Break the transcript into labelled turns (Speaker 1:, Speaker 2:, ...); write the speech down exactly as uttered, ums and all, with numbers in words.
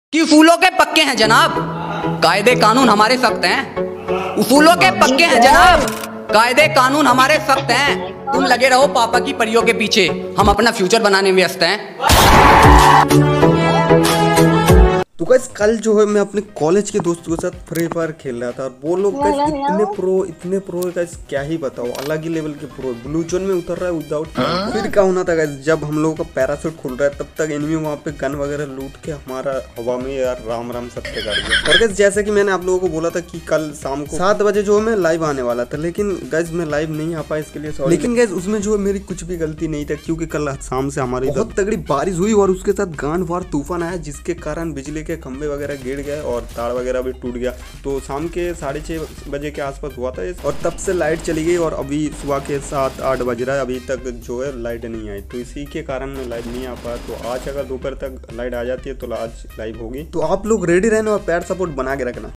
Speaker 1: कि उसूलों के पक्के हैं जनाब, कायदे कानून हमारे सख्त हैं। उसूलों के पक्के हैं जनाब, कायदे कानून हमारे सख्त हैं। तुम लगे रहो पापा की परियों के पीछे, हम अपना फ्यूचर बनाने में व्यस्त हैं।
Speaker 2: तो गाइस कल जो है मैं अपने कॉलेज के दोस्तों के साथ फ्री फायर खेल रहा था और वो लोग गाइस इतने प्रो इतने प्रो है गाइस, क्या ही बताओ, अलग ही लेवल के प्रो। ब्लू जोन में उतर रहा है विदाउट। फिर क्या होना था गाइस, जब हम लोगों का पैराशूट खुल रहा है तब तक एनिमी वहाँ पे गन वगैरह लूट के हमारा हवा में यार राम राम सत्य कर दिया। और गाइस जैसे कि मैंने आप लोगों को बोला था कि कल शाम को सात बजे जो है मैं लाइव आने वाला था, लेकिन गाइस मैं लाइव नहीं आ पाया, इसके लिए सॉरी। लेकिन गाइस उसमें जो है मेरी कुछ भी गलती नहीं था, क्योंकि कल शाम से हमारी बहुत तगड़ी बारिश हुई और उसके साथ गांड वार तूफान आया, जिसके कारण बिजली के खंभे वगैरह गिर गए और तार वगैरह भी टूट गया। तो शाम के साढ़े छः बजे के आसपास हुआ था और तब से लाइट चली गई और अभी सुबह के सात आठ बज रहा है, अभी तक जो है लाइट नहीं आई। तो इसी के कारण मैं लाइव नहीं आ पाया। तो आज अगर दोपहर तक लाइट आ जाती है तो आज लाइव होगी। तो आप लोग रेडी रहना और पैर सपोर्ट बना के रखना।